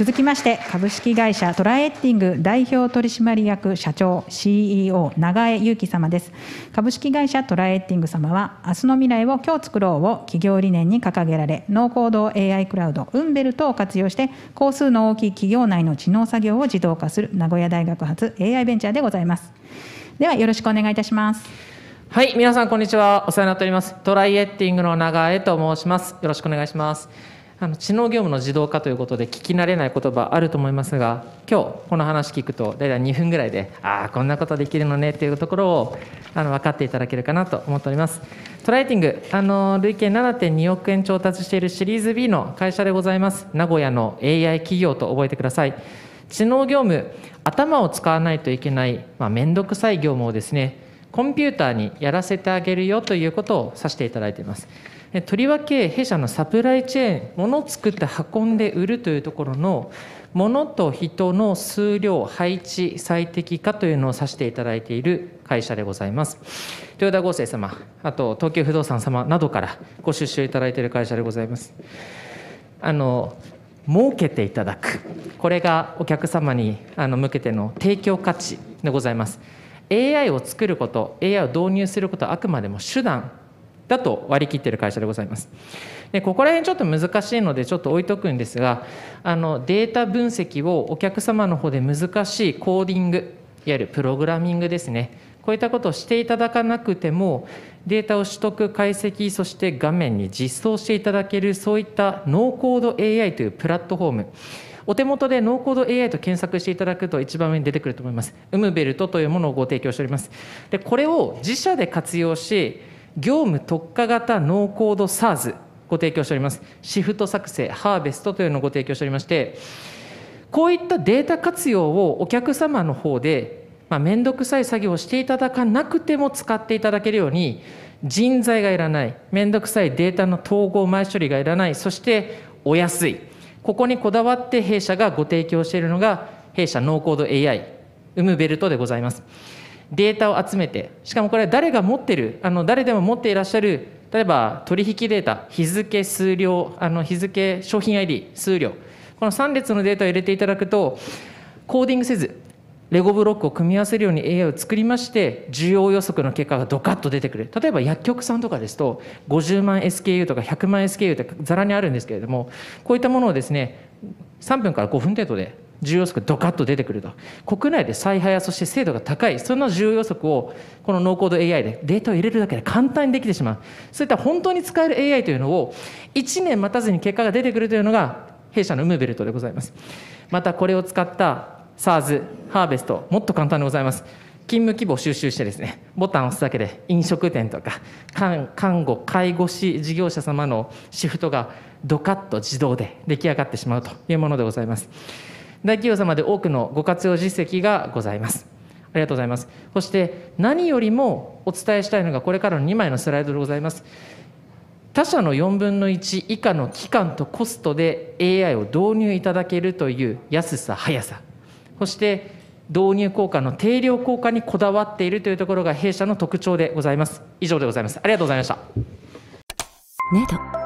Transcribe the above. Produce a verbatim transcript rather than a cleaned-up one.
続きまして、株式会社トラエッティング代表取締役社長 シーイーオー 永江裕樹様です。株式会社トラエッティング様は、明日の未来を今日作ろうを企業理念に掲げられ、ノーコード エーアイ クラウドウンベルトを活用して、工数の大きい企業内の知能作業を自動化する名古屋大学発 エーアイ ベンチャーでございます。ではよろしくお願いいたします。 はい、皆さんこんにちは。お世話になっております。トライエッティングの永江と申します。よろしくお願いします。あの知能業務の自動化ということで聞き慣れない言葉あると思いますが、今日この話聞くと大体にふんぐらいで、ああこんなことできるのねっていうところをあの分かっていただけるかなと思っております。トライエッティング、あの累計 ななてんにおくえん調達しているシリーズ ビー の会社でございます。名古屋の エーアイ 企業と覚えてください。知能業務、頭を使わないといけない、まあ、めんどくさい業務をですね、コンピューターにやらせてあげるよということを指していただいています。とりわけ弊社のサプライチェーン、物を作って運んで売るというところの物と人の数量、配置、最適化というのを指していただいている会社でございます。豊田合成様、あと東急不動産様などからご出資いただいている会社でございます。あの儲けていただく、これがお客様にあの向けての提供価値でございます。エーアイ を作ること、エーアイ を導入することはあくまでも手段だと割り切っている会社でございます。でここら辺ちょっと難しいのでちょっと置いとくんですが、あのデータ分析をお客様の方で難しいコーディング、いわゆるプログラミングですね、こういったことをしていただかなくてもデータを取得、解析、そして画面に実装していただける、そういったノーコード エーアイ というプラットフォーム、お手元でノーコード エーアイ と検索していただくと一番上に出てくると思います。ウムベルトというものをご提供しております。でこれを自社で活用し、業務特化型ノーコード SaaS ご提供しております。シフト作成、ハーベストというのをご提供しておりまして、こういったデータ活用をお客様の方で、まあ、めんどくさい作業をしていただかなくても使っていただけるように、人材がいらない、めんどくさいデータの統合前処理がいらない、そしてお安い、ここにこだわって弊社がご提供しているのが弊社ノーコード エーアイ ウムベルトでございます。データを集めて、しかもこれは誰が持っている、あの誰でも持っていらっしゃる、例えば取引データ、日付、数量、あの日付、商品 アイディー、数量、このさん列のデータを入れていただくと、コーディングせず、レゴブロックを組み合わせるように エーアイ を作りまして、需要予測の結果がドカッと出てくる。例えば薬局さんとかですと、ごじゅうまんエスケーユー とかひゃくまんエスケーユー ってざらにあるんですけれども、こういったものをですね、さんぷんからごふん程度で需要予測ドカッと出てくると。国内で最早、そして精度が高い、その需要予測をこのノーコード エーアイ でデータを入れるだけで簡単にできてしまう。そういった本当に使える エーアイ というのをいちねん待たずに結果が出てくるというのが弊社のウムベルトでございます。またこれを使った SaaS、ハーベスト、もっと簡単でございます。勤務規模を収集してですね、ボタンを押すだけで飲食店とか看護、介護士事業者様のシフトがドカッと自動で出来上がってしまうというものでございます。大企業様で多くのご活用実績がございます。ありがとうございます。そして何よりもお伝えしたいのがこれからのにまいのスライドでございます。他社のよんぶんのいち以下の期間とコストで エーアイ を導入いただけるという安さ、速さ、そして導入効果の定量効果にこだわっているというところが弊社の特徴でございます。以上でございます。ありがとうございました。 ネド